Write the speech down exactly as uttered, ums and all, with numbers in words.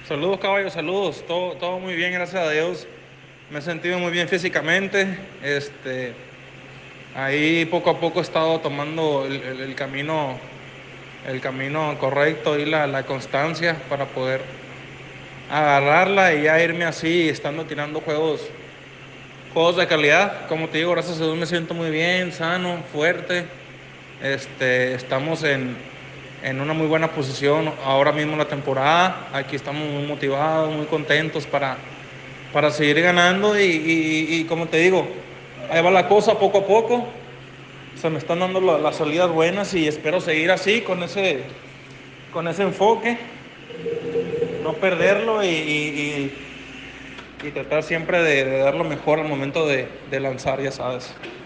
Saludos, caballos, saludos. Todo, todo muy bien, gracias a Dios. Me he sentido muy bien físicamente. Este, ahí poco a poco he estado tomando el, el- el camino, el camino correcto y la, la constancia para poder agarrarla y ya irme así, estando tirando juegos, juegos de calidad. Como te digo, gracias a Dios me siento muy bien, sano, fuerte. Este, estamos en, en una muy buena posición ahora mismo en la temporada. Aquí estamos muy motivados, muy contentos para, para seguir ganando y, y- y como te digo, ahí va la cosa poco a poco. Se me están dando la- las salidas buenas y espero seguir así con ese, con ese enfoque, no perderlo y, y- y- y tratar siempre de, de dar lo mejor al momento de, de lanzar, ya sabes.